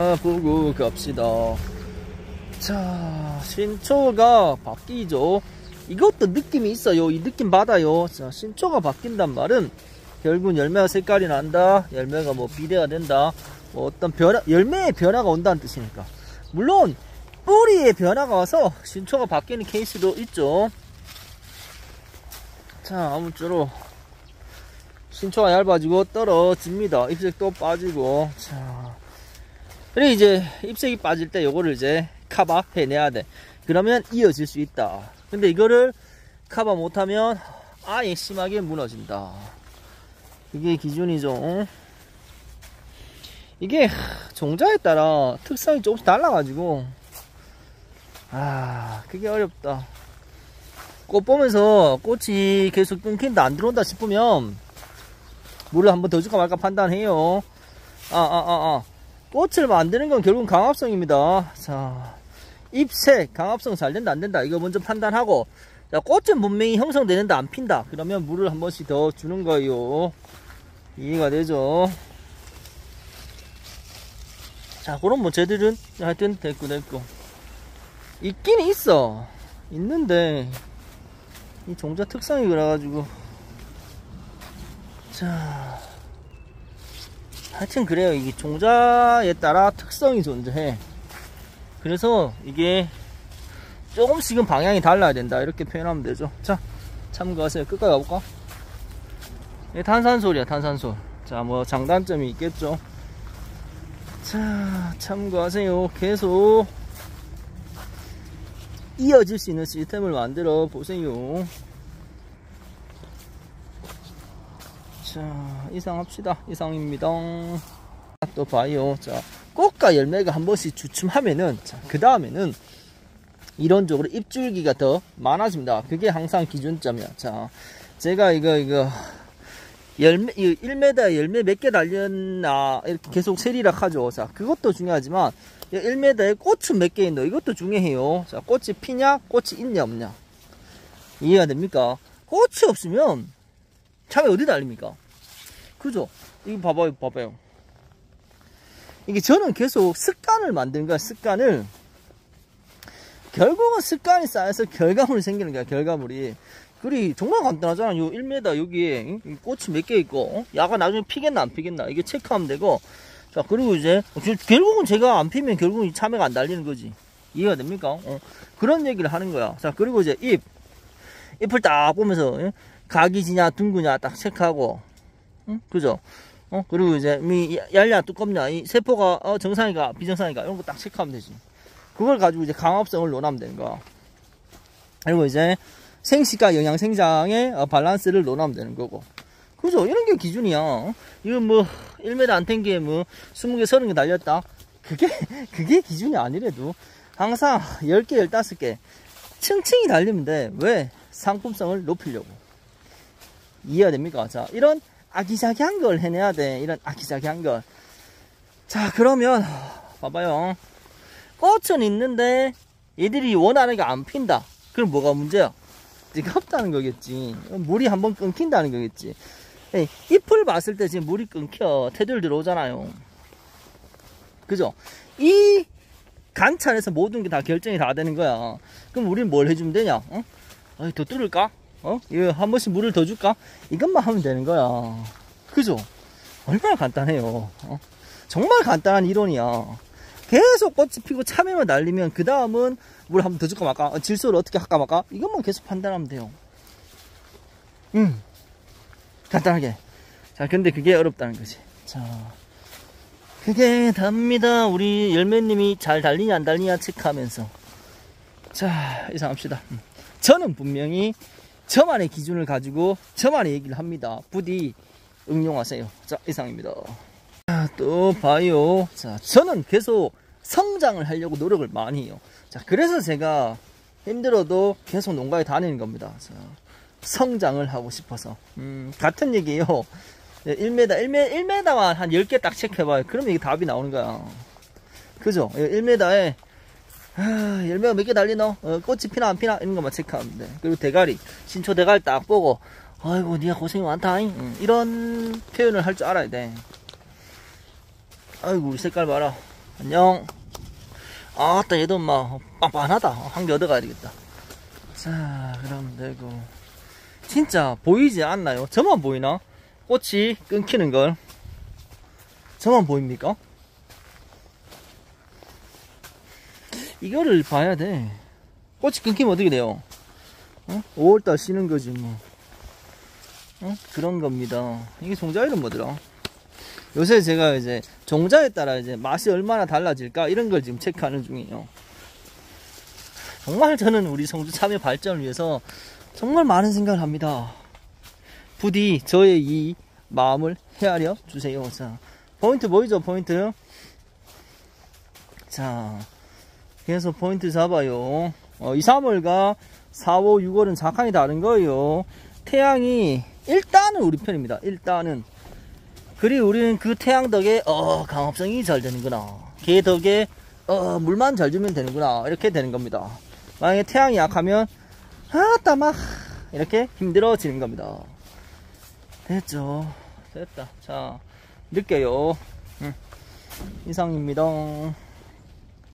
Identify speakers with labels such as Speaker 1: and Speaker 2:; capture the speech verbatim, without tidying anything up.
Speaker 1: 자, 보고 갑시다. 자, 신초가 바뀌죠. 이것도 느낌이 있어요. 이 느낌 받아요. 자, 신초가 바뀐단 말은 결국 열매가 색깔이 난다, 열매가 뭐 비대가 된다, 뭐 어떤 변화, 열매의 변화가 온다는 뜻이니까. 물론 뿌리의 변화가 와서 신초가 바뀌는 케이스도 있죠. 자, 아무쪼록 신초가 얇아지고 떨어집니다. 잎색도 빠지고. 자, 그리고 이제 잎색이 빠질 때 요거를 이제 커버 해내야 돼. 그러면 이어질 수 있다. 근데 이거를 커버 못하면 아예 심하게 무너진다. 이게 기준이죠. 이게 종자에 따라 특성이 조금씩 달라가지고 아, 그게 어렵다. 꽃 보면서 꽃이 계속 끊긴다, 안 들어온다 싶으면 물을 한번 더 줄까 말까 판단해요. 아, 아, 아, 아. 꽃을 만드는 건 결국은 강합성입니다. 자, 잎색, 강합성 잘 된다, 안 된다, 이거 먼저 판단하고, 자, 꽃은 분명히 형성되는데 안 핀다. 그러면 물을 한 번씩 더 주는 거예요. 이해가 되죠? 자, 그럼 뭐 쟤들은 하여튼 됐고, 됐고. 있긴 있어. 있는데, 이 종자 특성이 그래가지고. 자, 하여튼 그래요. 이게 종자에 따라 특성이 존재해. 그래서 이게 조금씩은 방향이 달라야 된다, 이렇게 표현하면 되죠. 자, 참고하세요. 끝까지 가볼까? 네, 탄산솔이야, 탄산솔. 자, 뭐 장단점이 있겠죠. 자, 참고하세요. 계속 이어질 수 있는 시스템을 만들어 보세요. 자, 이상 합시다. 이상입니다. 또 봐요. 자, 꽃과 열매가 한 번씩 주춤하면은, 자, 그 다음에는 이론적으로 잎줄기가 더 많아집니다. 그게 항상 기준점이야. 자, 제가 이거, 이거, 열매, 일 미터에 열매 몇 개 달렸나, 이렇게 계속 세리락 하죠. 자, 그것도 중요하지만, 일 미터에 꽃은 몇 개 있노, 이것도 중요해요. 자, 꽃이 피냐, 꽃이 있냐, 없냐. 이해가 됩니까? 꽃이 없으면, 참외 어디 달립니까? 그죠? 이거 봐봐요, 봐봐요. 이게 저는 계속 습관을 만드는 거야, 습관을. 결국은 습관이 쌓여서 결과물이 생기는 거야, 결과물이. 그리 정말 간단하잖아. 요 일 미터 여기에 꽃이 몇 개 있고, 야가 나중에 피겠나 안 피겠나, 이게 체크하면 되고. 자, 그리고 이제 결국은 제가 안 피면 결국은 이 참외가 안 달리는 거지. 이해가 됩니까? 어. 그런 얘기를 하는 거야. 자, 그리고 이제 잎 잎을 딱 보면서, 예? 각이지냐 둥그냐 딱 체크하고, 응? 그죠? 어, 그리고 이제 미 얇냐 두껍냐, 이 세포가 어, 정상이가 비정상이가, 이런 거 딱 체크하면 되지. 그걸 가지고 이제 강합성을 논하면 되는 거야. 그리고 이제 생식과 영양 생장의 어, 밸런스를 논하면 되는 거고. 그죠? 이런 게 기준이야. 이거 뭐 일 미터 안 탱기에 뭐 스무 개 서른 개 달렸다, 그게 그게 기준이 아니래도 항상 열 개 열다섯 개 층층이 달리면 돼. 왜? 상품성을 높이려고. 이해가 됩니까? 자, 이런 아기자기한 걸 해내야 돼. 이런 아기자기한 걸. 자, 그러면 봐봐요. 꽃은 있는데 얘들이 원하는 게 안 핀다. 그럼 뭐가 문제야? 뜨겁다는 거겠지. 물이 한번 끊긴다는 거겠지. 에이, 잎을 봤을 때 지금 물이 끊겨 테두리 들어오잖아요. 그죠? 이 관찰에서 모든 게 다 결정이 다 되는 거야. 그럼 우리는 뭘 해주면 되냐? 어? 어이, 더 뚫을까? 어? 이거 한 번씩 물을 더 줄까? 이것만 하면 되는 거야. 그죠? 얼마나 간단해요. 어? 정말 간단한 이론이야. 계속 꽃이 피고 참외만 날리면 그 다음은 물 한 번 더 줄까 말까? 어, 질소를 어떻게 할까 말까? 이것만 계속 판단하면 돼요. 음, 간단하게. 자, 근데 그게 어렵다는 거지. 자, 그게 답니다. 우리 열매님이 잘 달리냐 안 달리냐 체크하면서. 자, 이상 합시다. 음. 저는 분명히 저만의 기준을 가지고 저만의 얘기를 합니다. 부디 응용하세요. 자, 이상입니다. 자, 또 봐요. 자, 저는 계속 성장을 하려고 노력을 많이 해요. 자, 그래서 제가 힘들어도 계속 농가에 다니는 겁니다. 자, 성장을 하고 싶어서. 음, 같은 얘기예요. 일 미터, 일 미터, 일 미터만 한 열 개 딱 체크해봐요. 그러면 이게 답이 나오는 거야. 그죠? 일 미터에 아, 열매가 몇 개 달리노? 어, 꽃이 피나 안 피나? 이런 것만 체크하면 돼. 그리고 대가리, 신초 대가리 딱 보고, 아이고, 니가 고생이 많다. 응. 이런 표현을 할 줄 알아야 돼. 아이고, 우리 색깔 봐라. 안녕. 아따 얘도 막 빵빵하다. 한 개 얻어가야 되겠다. 자 그럼 되고 진짜 보이지 않나요? 저만 보이나? 꽃이 끊기는 걸 저만 보입니까? 이거를 봐야 돼. 꽃이 끊기면 어떻게 돼요? 어? 오월달 쉬는 거지 뭐. 어? 그런 겁니다. 이게 종자 이름 뭐더라? 요새 제가 이제 종자에 따라 이제 맛이 얼마나 달라질까 이런 걸 지금 체크하는 중이에요. 정말 저는 우리 성주 참외 발전을 위해서 정말 많은 생각을 합니다. 부디 저의 이 마음을 헤아려 주세요. 자, 포인트 보이죠? 포인트. 자, 계속 포인트 잡아요. 어, 이, 삼월과 사, 오, 유월은 작황이 다른 거예요. 태양이 일단은 우리 편입니다. 일단은. 그리고 우리는 그 태양 덕에 어 강합성이 잘 되는구나. 걔 덕에 어 물만 잘 주면 되는구나. 이렇게 되는 겁니다. 만약에 태양이 약하면 아따 막 이렇게 힘들어지는 겁니다. 됐죠? 됐다. 자, 늦게요. 응. 이상입니다.